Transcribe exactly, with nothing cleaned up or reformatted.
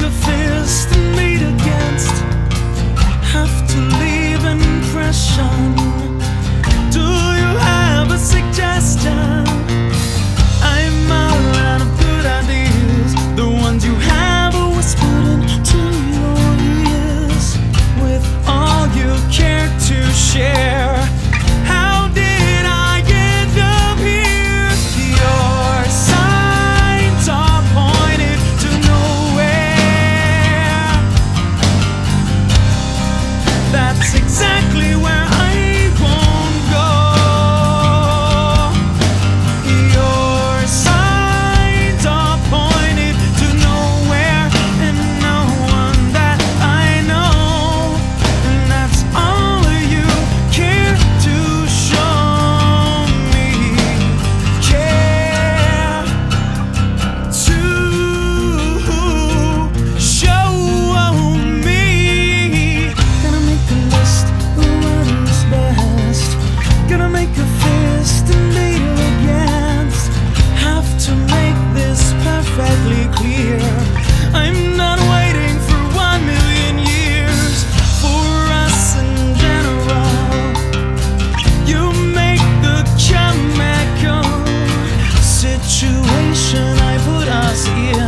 a fist and meet against. Have to leave an impression. Do you have a suggestion? I'm all out of good ideas. The ones you have are whispered into your ears. With all you care to share, how did I end up here? Your signs are pointed to nowhere. That's exactly where I won't go. Your signs are pointed to nowhere, and no one that I know. And that's all you care to show me. Care to show me. Gonna make a list of what is best. Gonna make a fist and meet against. Have to make this perfectly clear. I'm not waiting for one million years. For us in general, you make the chemical situation I put us in.